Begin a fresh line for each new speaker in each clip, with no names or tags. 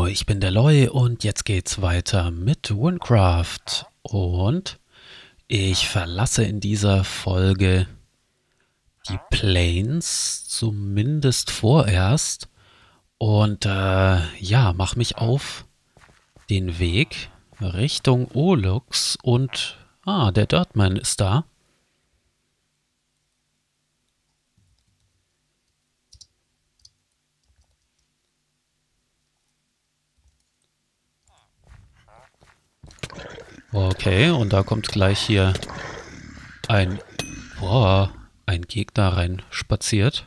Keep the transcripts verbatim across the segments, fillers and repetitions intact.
ich bin der Loi und jetzt geht's weiter mit Runecraft. Und ich verlasse in dieser Folge die Plains, zumindest vorerst. Und äh, ja, mach mich auf den Weg Richtung Olux und ah, der Dirtman ist da. Okay, und da kommt gleich hier ein, boah, ein Gegner rein spaziert.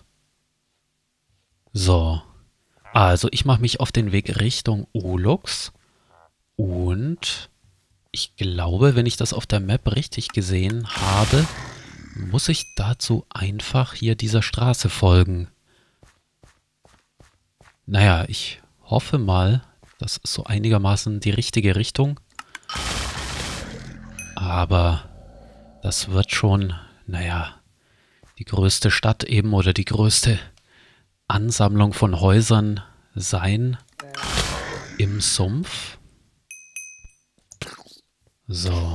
So, also ich mache mich auf den Weg Richtung Olux und ich glaube, wenn ich das auf der Map richtig gesehen habe, muss ich dazu einfach hier dieser Straße folgen. Naja, ich hoffe mal, das ist so einigermaßen die richtige Richtung. Aber das wird schon, naja, die größte Stadt eben oder die größte Ansammlung von Häusern sein im Sumpf. So.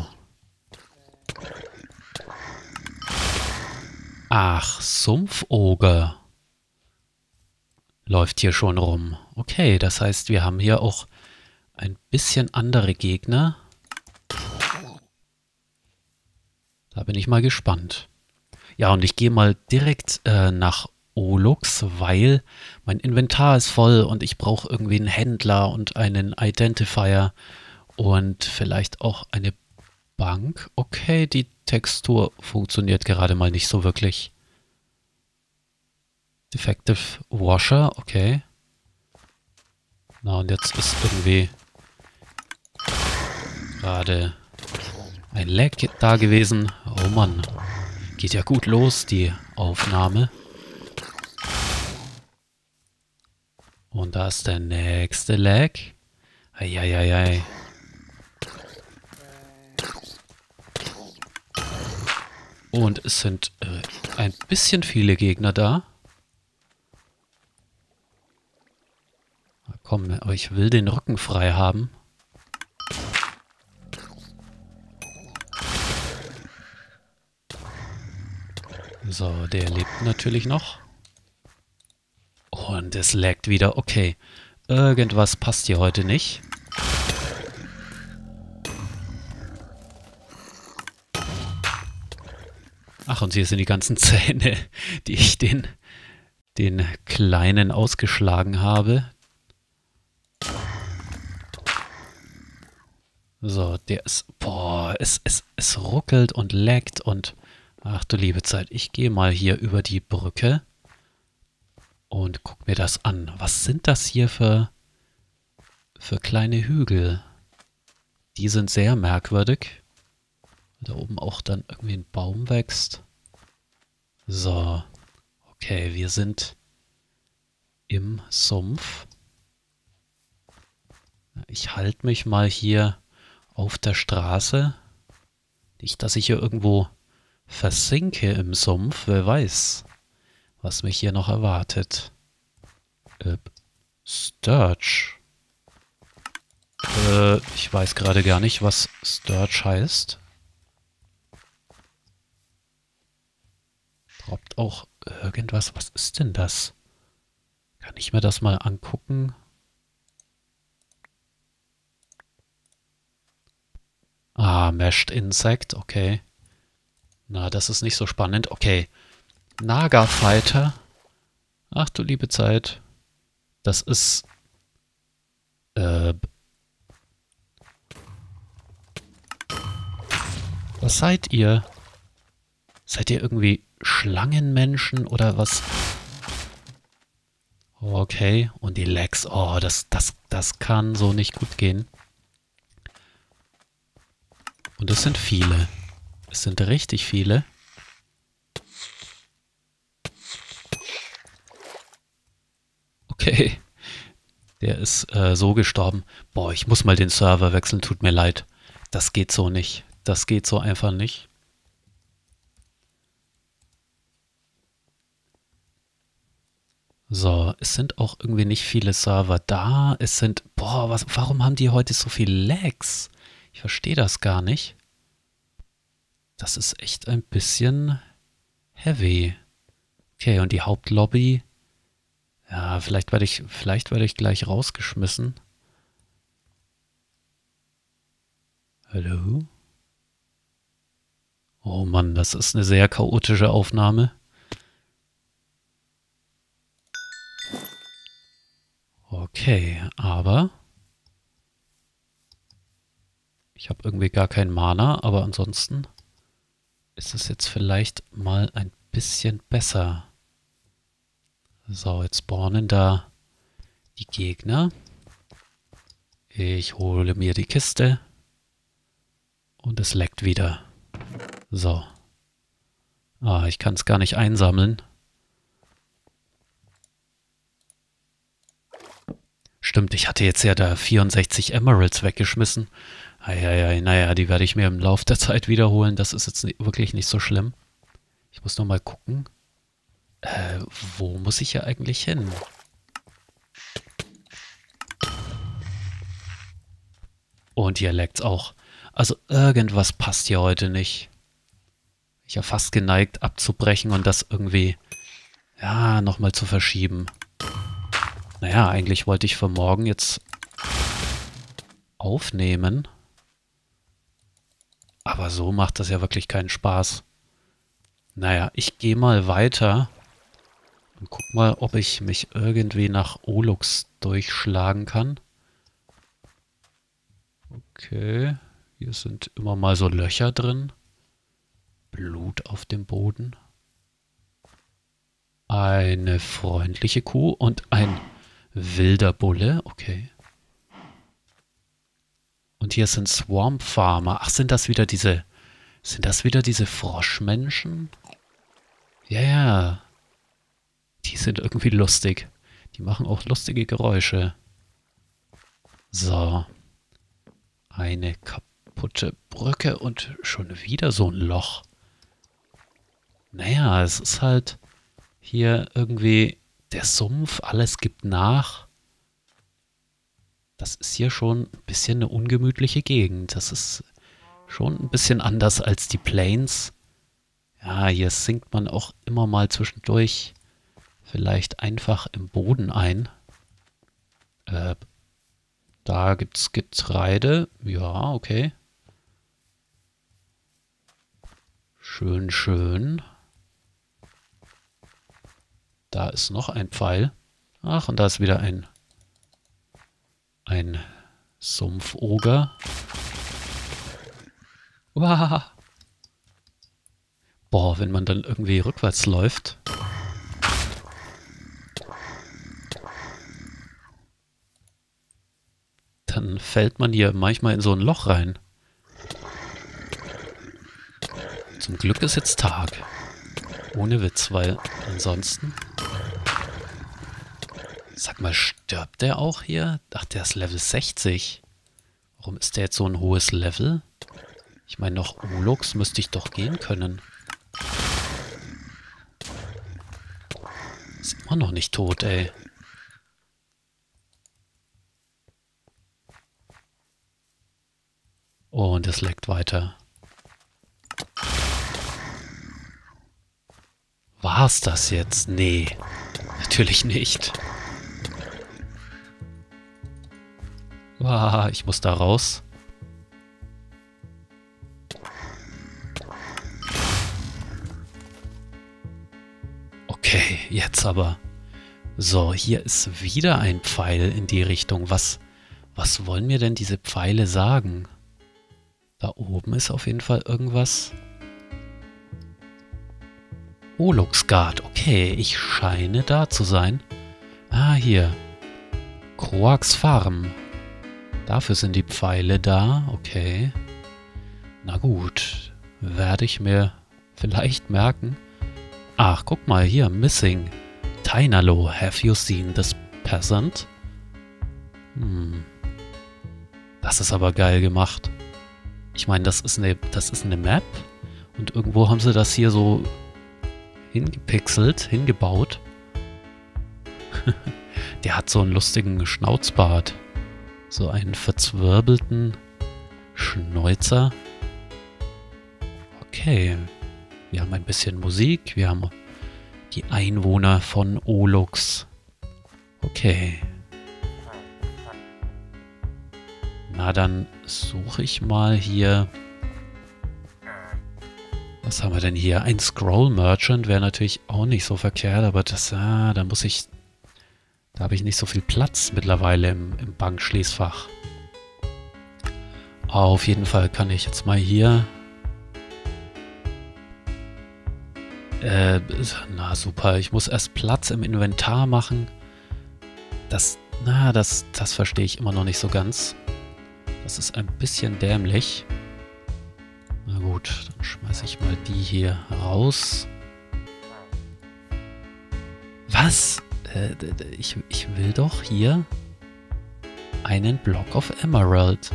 Ach, Sumpfoger läuft hier schon rum. Okay, das heißt, wir haben hier auch ein bisschen andere Gegner. Da bin ich mal gespannt. Ja, und ich gehe mal direkt äh, nach Olux, weil mein Inventar ist voll und ich brauche irgendwie einen Händler und einen Identifier und vielleicht auch eine Bank. Okay, die Textur funktioniert gerade mal nicht so wirklich. Defective Washer, okay. Na, und jetzt ist irgendwie gerade ein Lag da gewesen. Oh Mann. Geht ja gut los, die Aufnahme. Und da ist der nächste Lag. Eieiei. Und es sind äh, ein bisschen viele Gegner da. Na komm, aber ich will den Rücken frei haben. So, der lebt natürlich noch. Und es laggt wieder. Okay, irgendwas passt hier heute nicht. Ach, und hier sind die ganzen Zähne, die ich den, den Kleinen ausgeschlagen habe. So, der ist... Boah, es, es, es ruckelt und laggt und... Ach du liebe Zeit, ich gehe mal hier über die Brücke und guck mir das an. Was sind das hier für, für kleine Hügel? Die sind sehr merkwürdig. Da oben auch dann irgendwie ein Baum wächst. So, okay, wir sind im Sumpf. Ich halte mich mal hier auf der Straße. Nicht, dass ich hier irgendwo versinke im Sumpf. Wer weiß, was mich hier noch erwartet. Äh, Sturge. Äh, ich weiß gerade gar nicht, was Sturge heißt. Droppt auch irgendwas. Was ist denn das? Kann ich mir das mal angucken? Ah, Meshed Insect, okay. Na, das ist nicht so spannend. Okay. Naga Fighter. Ach du liebe Zeit. Das ist... Äh... Was seid ihr? Seid ihr irgendwie Schlangenmenschen oder was? Okay. Und die Legs. Oh, das, das, das kann so nicht gut gehen. Und es sind viele. Es sind richtig viele. Okay. Der ist äh, so gestorben. Boah, ich muss mal den Server wechseln. Tut mir leid. Das geht so nicht. Das geht so einfach nicht. So, es sind auch irgendwie nicht viele Server da. Es sind, boah, was, warum haben die heute so viel Lags? Ich verstehe das gar nicht. Das ist echt ein bisschen heavy. Okay, und die Hauptlobby. Ja, vielleicht werde ich, vielleicht werde ich gleich rausgeschmissen. Hallo? Oh Mann, das ist eine sehr chaotische Aufnahme. Okay, aber ich habe irgendwie gar keinen Mana, aber ansonsten ist es jetzt vielleicht mal ein bisschen besser. So, jetzt spawnen da die Gegner. Ich hole mir die Kiste. Und es leckt wieder. So. Ah, ich kann es gar nicht einsammeln. Stimmt, ich hatte jetzt ja da vierundsechzig Emeralds weggeschmissen. Eieiei, naja, die werde ich mir im Laufe der Zeit wiederholen. Das ist jetzt wirklich nicht so schlimm. Ich muss nur mal gucken. Äh, wo muss ich hier eigentlich hin? Und hier leckt's auch. Also irgendwas passt hier heute nicht. Ich habe fast geneigt abzubrechen und das irgendwie, ja, nochmal zu verschieben. Naja, eigentlich wollte ich für morgen jetzt aufnehmen. Aber so macht das ja wirklich keinen Spaß. Naja, ich gehe mal weiter und guck mal, ob ich mich irgendwie nach Olux durchschlagen kann. Okay, hier sind immer mal so Löcher drin. Blut auf dem Boden. Eine freundliche Kuh und ein wilder Bulle. Okay. Und hier sind Swamp Farmer. Ach, sind das wieder diese... Sind das wieder diese Froschmenschen? Ja, ja. Die sind irgendwie lustig. Die machen auch lustige Geräusche. So. Eine kaputte Brücke und schon wieder so ein Loch. Naja, es ist halt hier irgendwie der Sumpf, alles gibt nach. Das ist hier schon ein bisschen eine ungemütliche Gegend. Das ist schon ein bisschen anders als die Plains. Ja, hier sinkt man auch immer mal zwischendurch vielleicht einfach im Boden ein. Äh, da gibt's Getreide. Ja, okay. Schön, schön. Da ist noch ein Pfeil. Ach, und da ist wieder ein ein Sumpfoger. Uah. Boah, wenn man dann irgendwie rückwärts läuft. Dann fällt man hier manchmal in so ein Loch rein. Zum Glück ist jetzt Tag. Ohne Witz, weil ansonsten... Sag mal, stirbt der auch hier? Ach, der ist Level sechzig. Warum ist der jetzt so ein hohes Level? Ich meine, noch Olux müsste ich doch gehen können. Ist immer noch nicht tot, ey. Und es leckt weiter. War's das jetzt? Nee, natürlich nicht. Ah, ich muss da raus. Okay, jetzt aber. So, hier ist wieder ein Pfeil in die Richtung. Was, was wollen mir denn diese Pfeile sagen? Da oben ist auf jeden Fall irgendwas. Oluxgard. Okay, ich scheine da zu sein. Ah, hier. Kroax Farm. Dafür sind die Pfeile da. Okay. Na gut. Werde ich mir vielleicht merken. Ach, guck mal hier. Missing. Tainalo. Have you seen this peasant? Hm. Das ist aber geil gemacht. Ich meine, das ist eine, das ist eine Map. Und irgendwo haben sie das hier so hingepixelt, hingebaut. Der hat so einen lustigen Schnauzbart. So einen verzwirbelten Schnäuzer. Okay. Wir haben ein bisschen Musik. Wir haben die Einwohner von Olux. Okay. Na, dann suche ich mal hier. Was haben wir denn hier? Ein Scroll Merchant wäre natürlich auch nicht so verkehrt, aber das, ah, da muss ich, da habe ich nicht so viel Platz mittlerweile im, im Bankschließfach. Auf jeden Fall kann ich jetzt mal hier, äh, na super, ich muss erst Platz im Inventar machen. Das, na, das, das verstehe ich immer noch nicht so ganz. Das ist ein bisschen dämlich. Na gut, dann schmeiße ich mal die hier raus. Was? Äh, ich, ich will doch hier einen Block of Emerald.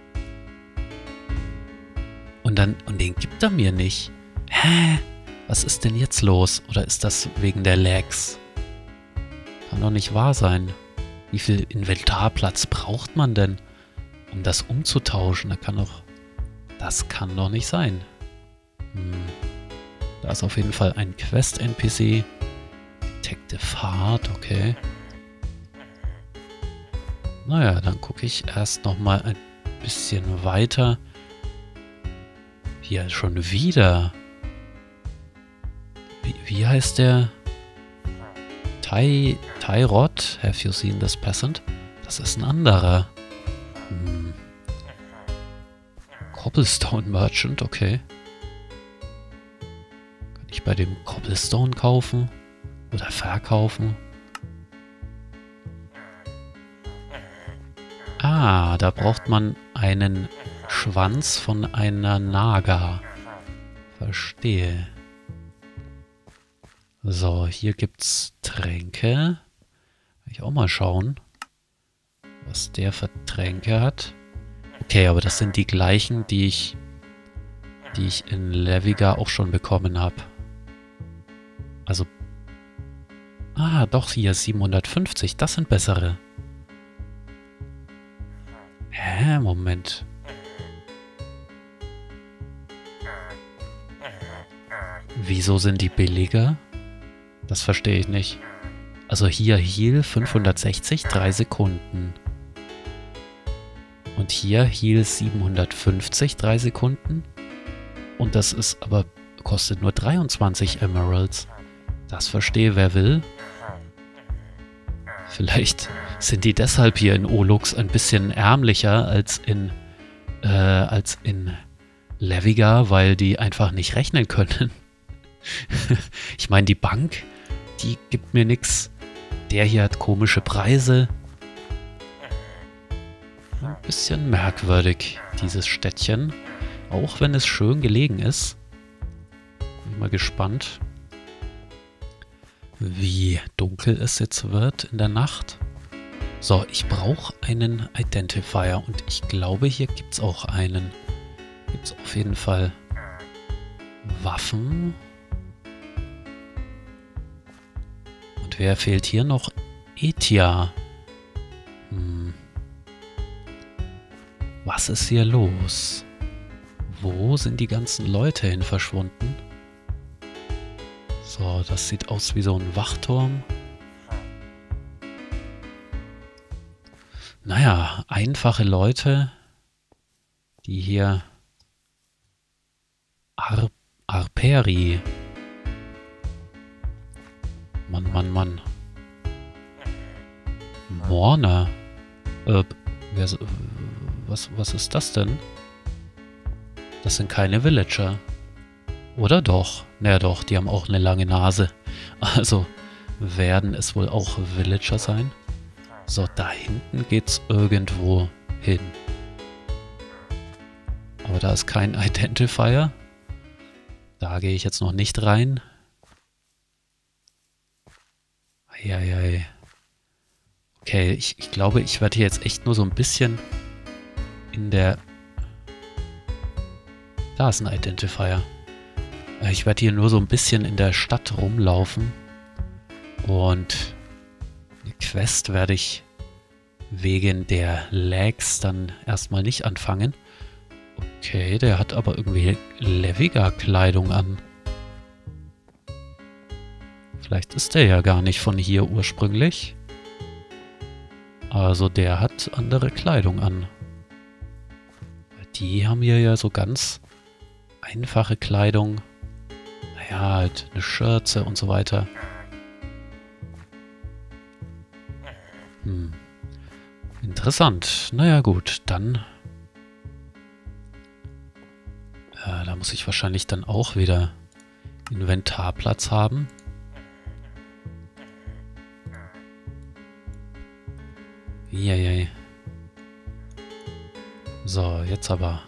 Und dann, und den gibt er mir nicht. Hä? Was ist denn jetzt los? Oder ist das wegen der Lags? Kann doch nicht wahr sein. Wie viel Inventarplatz braucht man denn, um das umzutauschen? Da kann doch... Das kann doch nicht sein. Hm. Da ist auf jeden Fall ein Quest-N P C. Detective Heart, okay. Naja, dann gucke ich erst nochmal ein bisschen weiter. Hier schon wieder. Wie, wie heißt der? Ty, Tyrod? Have you seen this peasant? Das ist ein anderer. Hm. Cobblestone Merchant, okay. Kann ich bei dem Cobblestone kaufen? Oder verkaufen? Ah, da braucht man einen Schwanz von einer Naga. Verstehe. So, hier gibt's Tränke. Kann ich auch mal schauen, was der für Tränke hat. Okay, aber das sind die gleichen, die ich, die ich in Leviga auch schon bekommen habe. Also, ah, doch, hier siebenhundertfünfzig, das sind bessere. Hä, Moment. Wieso sind die billiger? Das verstehe ich nicht. Also hier Heal fünfhundertsechzig, drei Sekunden. Und hier Heal siebenhundertfünfzig, drei Sekunden. Und das ist aber, kostet nur dreiundzwanzig Emeralds. Das verstehe wer will. Vielleicht sind die deshalb hier in Olux ein bisschen ärmlicher als in, äh, als in Leviga, weil die einfach nicht rechnen können. Ich meine, die Bank, die gibt mir nichts. Der hier hat komische Preise. Ein bisschen merkwürdig, dieses Städtchen. Auch wenn es schön gelegen ist. Bin mal gespannt, wie dunkel es jetzt wird in der Nacht. So, ich brauche einen Identifier und ich glaube, hier gibt es auch einen. Gibt es auf jeden Fall Waffen. Und wer fehlt hier noch? Etia. Hm. Was ist hier los? Wo sind die ganzen Leute hin verschwunden? So, das sieht aus wie so ein Wachturm. Naja, einfache Leute, die hier Ar Arperi. Mann, Mann, Mann. Morna. Äh, wer, was, was ist das denn? Das sind keine Villager. Oder doch? Naja doch, die haben auch eine lange Nase. Also werden es wohl auch Villager sein. So, da hinten geht's irgendwo hin. Aber da ist kein Identifier. Da gehe ich jetzt noch nicht rein. Eieiei. Okay, ich, ich glaube, ich werde hier jetzt echt nur so ein bisschen in der... Da ist ein Identifier. Ich werde hier nur so ein bisschen in der Stadt rumlaufen und Quest werde ich wegen der Lags dann erstmal nicht anfangen. Okay, der hat aber irgendwie Leviga-Kleidung an. Vielleicht ist der ja gar nicht von hier ursprünglich. Also der hat andere Kleidung an. Die haben hier ja so ganz einfache Kleidung. Naja, halt eine Schürze und so weiter. Hm. Interessant. Naja gut, dann... Äh, da muss ich wahrscheinlich dann auch wieder Inventarplatz haben. Eieiei. So, jetzt aber.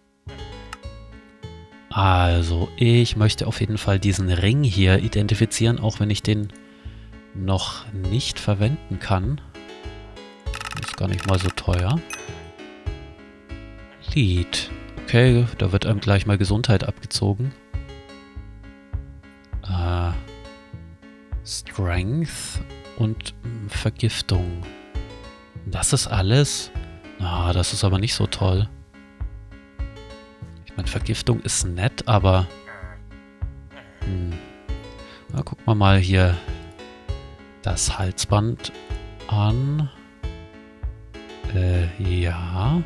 Also, ich möchte auf jeden Fall diesen Ring hier identifizieren, auch wenn ich den noch nicht verwenden kann. Ist gar nicht mal so teuer. Lied. Okay, da wird einem gleich mal Gesundheit abgezogen. Äh, Strength und mh, Vergiftung. Das ist alles? Na, das ist aber nicht so toll. Ich meine, Vergiftung ist nett, aber... Hm. Na, gucken wir mal hier das Halsband an. Äh, ja.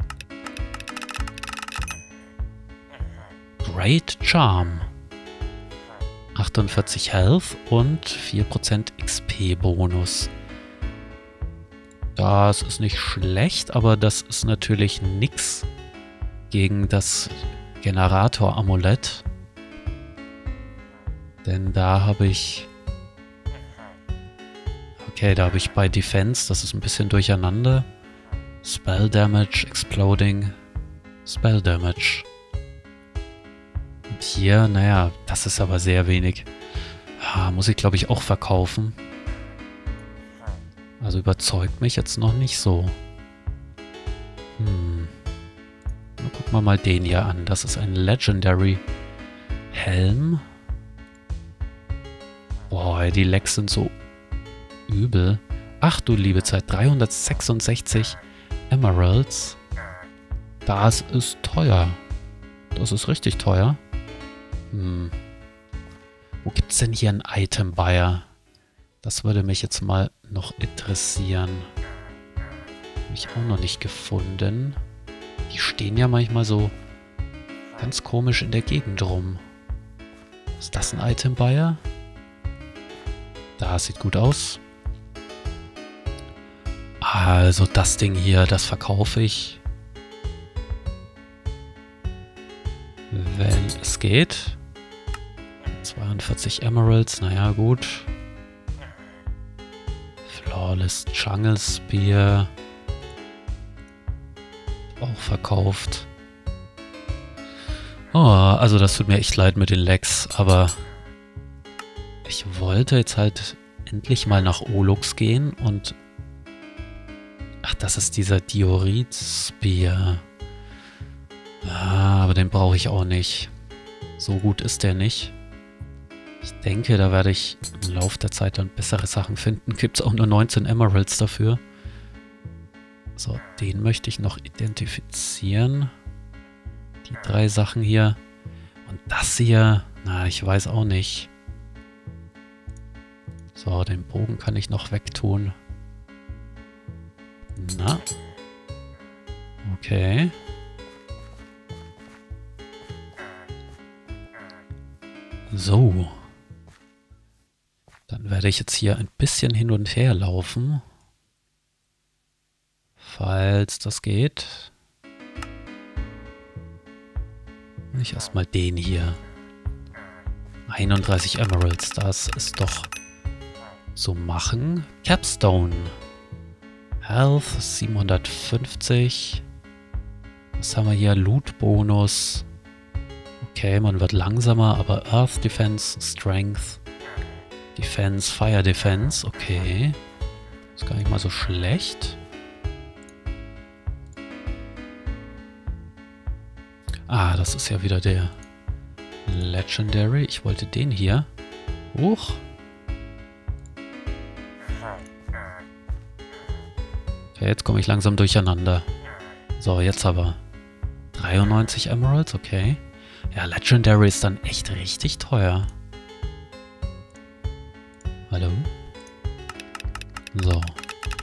Great Charm. achtundvierzig Health und vier Prozent X P-Bonus. Das ist nicht schlecht, aber das ist natürlich nix gegen das Generator-Amulett. Denn da habe ich... Okay, da habe ich bei Defense, das ist ein bisschen durcheinander. Spell Damage, Exploding, Spell Damage. Und hier, naja, das ist aber sehr wenig. Ah, muss ich, glaube ich, auch verkaufen. Also überzeugt mich jetzt noch nicht so. Hm. Dann gucken wir mal den hier an. Das ist ein Legendary Helm. Boah, die Lecks sind so übel. Ach du liebe Zeit, dreihundertsechsundsechzig Emeralds. Das ist teuer. Das ist richtig teuer. Hm. Wo gibt's denn hier einen Item Buyer? Das würde mich jetzt mal noch interessieren. Habe ich auch noch nicht gefunden. Die stehen ja manchmal so ganz komisch in der Gegend rum. Ist das ein Item Buyer? Das sieht gut aus. Also das Ding hier, das verkaufe ich. Wenn es geht. zweiundvierzig Emeralds, naja gut. Flawless Jungle Spear. Auch verkauft. Oh, also das tut mir echt leid mit den Lags, aber ich wollte jetzt halt endlich mal nach Olux gehen und... Ach, das ist dieser Diorit Spear. Ah, aber den brauche ich auch nicht. So gut ist der nicht. Ich denke, da werde ich im Laufe der Zeit dann bessere Sachen finden. Gibt es auch nur neunzehn Emeralds dafür. So, den möchte ich noch identifizieren. Die drei Sachen hier. Und das hier, na, ich weiß auch nicht. So, den Bogen kann ich noch wegtun. Na. Okay. So. Dann werde ich jetzt hier ein bisschen hin und her laufen. Falls das geht. Ich erstmal den hier. einunddreißig Emeralds, das ist doch so machen. Capstone. Health siebenhundertfünfzig. Was haben wir hier? Loot-Bonus. Okay, man wird langsamer, aber Earth Defense, Strength, Defense, Fire Defense. Okay. Ist gar nicht mal so schlecht. Ah, das ist ja wieder der Legendary. Ich wollte den hier. Huch. Okay, jetzt komme ich langsam durcheinander. So, jetzt aber. dreiundneunzig Emeralds, okay. Ja, Legendary ist dann echt richtig teuer. Hallo? So.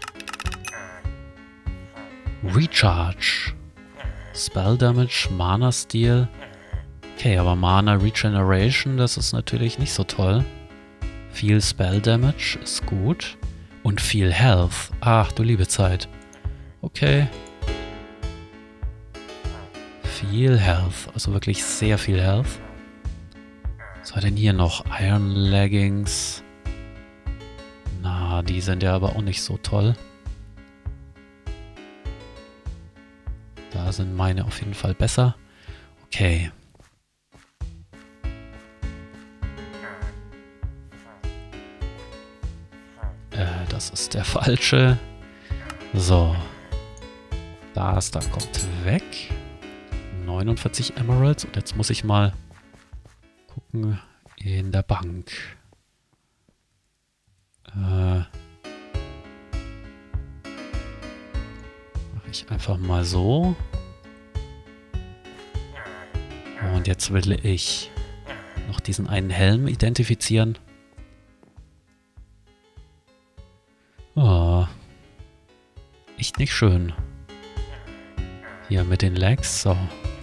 Recharge. Spell Damage, Mana Steal. Okay, aber Mana Regeneration, das ist natürlich nicht so toll. Viel Spell Damage ist gut. Und viel Health. Ach, du liebe Zeit. Okay. Viel Health. Also wirklich sehr viel Health. Was war denn hier noch? Iron Leggings. Na, die sind ja aber auch nicht so toll. Da sind meine auf jeden Fall besser. Okay. Äh, das ist der falsche. So. Das da kommt weg. neunundvierzig Emeralds. Und jetzt muss ich mal gucken in der Bank. Äh, mache ich einfach mal so. Und jetzt will ich noch diesen einen Helm identifizieren. Oh, echt nicht schön. Hier mit den Legs, so.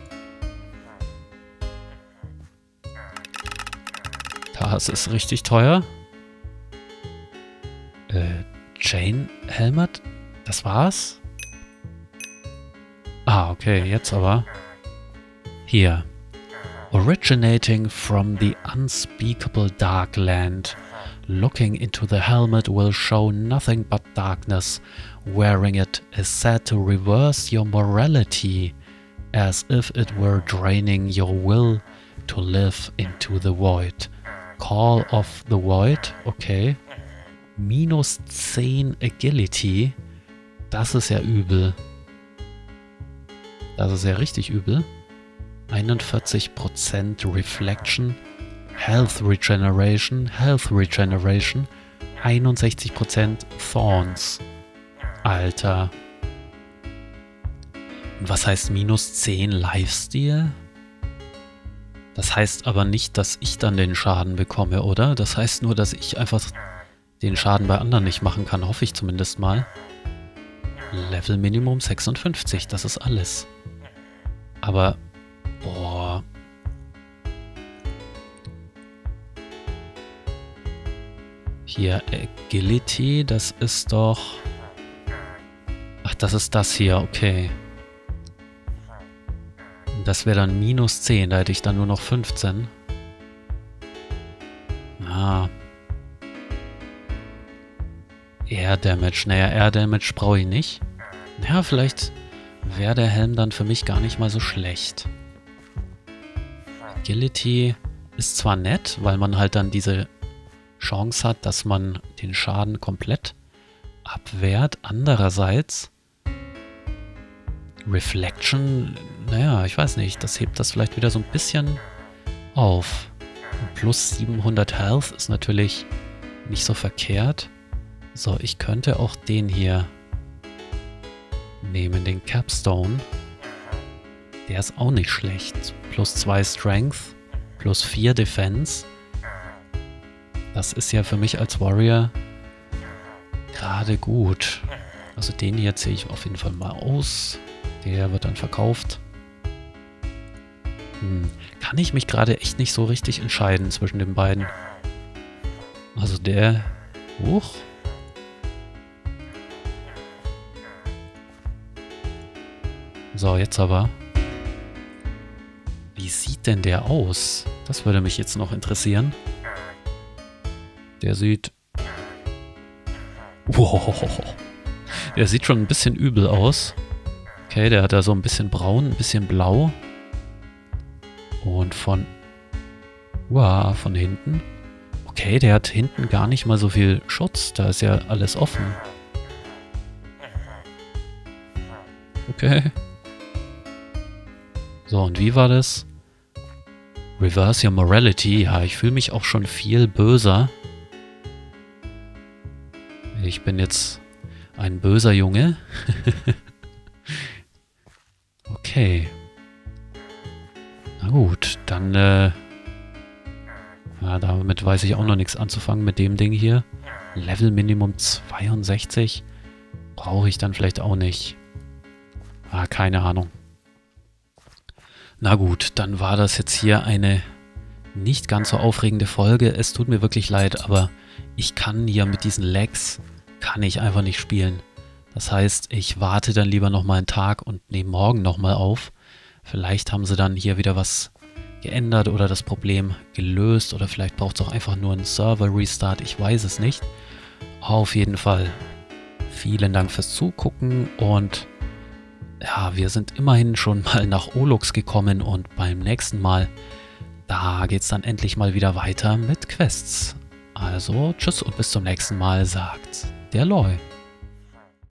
Das ist richtig teuer. Äh, Chain Helmet? Das war's? Ah, okay, jetzt aber. Hier. Originating from the unspeakable dark land. Looking into the helmet will show nothing but darkness. Wearing it is said to reverse your morality, as if it were draining your will to live into the void. Call of the Void, okay. Minus zehn Agility. Das ist ja übel. Das ist ja richtig übel. einundvierzig Prozent Reflection. Health Regeneration. Health Regeneration. einundsechzig Prozent Thorns. Alter. Und was heißt minus zehn Lifesteal? Das heißt aber nicht, dass ich dann den Schaden bekomme, oder? Das heißt nur, dass ich einfach den Schaden bei anderen nicht machen kann. Hoffe ich zumindest mal. Level Minimum sechsundfünfzig, das ist alles. Aber, boah. Hier, Agility, das ist doch... Ach, das ist das hier, okay. Das wäre dann minus zehn, da hätte ich dann nur noch fünfzehn. Ah. Air Damage. Naja, Air Damage brauche ich nicht. Ja, vielleicht wäre der Helm dann für mich gar nicht mal so schlecht. Agility ist zwar nett, weil man halt dann diese Chance hat, dass man den Schaden komplett abwehrt. Andererseits Reflection, naja, ich weiß nicht, das hebt das vielleicht wieder so ein bisschen auf. Und plus siebenhundert Health ist natürlich nicht so verkehrt. So, ich könnte auch den hier nehmen, den Capstone. Der ist auch nicht schlecht. Plus zwei Strength, plus vier Defense. Das ist ja für mich als Warrior gerade gut. Also den hier ziehe ich auf jeden Fall mal aus. Der wird dann verkauft. Hm. Kann ich mich gerade echt nicht so richtig entscheiden zwischen den beiden. Also der... Huch. So, jetzt aber. Wie sieht denn der aus? Das würde mich jetzt noch interessieren. Der sieht... Wow. Der sieht schon ein bisschen übel aus. Okay, der hat da so ein bisschen braun, ein bisschen blau. Und von... Wow, von hinten. Okay, der hat hinten gar nicht mal so viel Schutz. Da ist ja alles offen. Okay. So, und wie war das? Reverse your morality. Ja, ich fühle mich auch schon viel böser. Ich bin jetzt Ein böser Junge. Okay. Na gut, dann, äh... ja, damit weiß ich auch noch nichts anzufangen mit dem Ding hier. Level Minimum zweiundsechzig. Brauche ich dann vielleicht auch nicht. Ah, keine Ahnung. Na gut, dann war das jetzt hier eine nicht ganz so aufregende Folge. Es tut mir wirklich leid, aber ich kann hier mit diesen Lags, kann ich einfach nicht spielen. Das heißt, ich warte dann lieber nochmal einen Tag und nehme morgen nochmal auf. Vielleicht haben sie dann hier wieder was geändert oder das Problem gelöst oder vielleicht braucht es auch einfach nur einen Server-Restart. Ich weiß es nicht. Auf jeden Fall vielen Dank fürs Zugucken und ja, wir sind immerhin schon mal nach Olux gekommen und beim nächsten Mal, da geht es dann endlich mal wieder weiter mit Quests. Also tschüss und bis zum nächsten Mal, sagt der Loy.